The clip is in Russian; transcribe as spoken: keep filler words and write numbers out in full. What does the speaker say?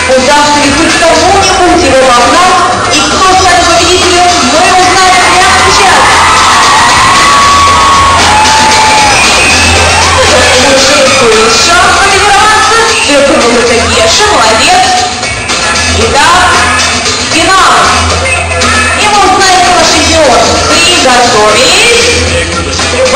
удастся ли хоть кому-нибудь его вогнать, и кто станет победителем, мы узнаем прямо сейчас. Лучший шанс тренироваться. Вернул это Геша, молодец. Итак, финал. И мы узнаем, кто наш чемпион. Приготовились.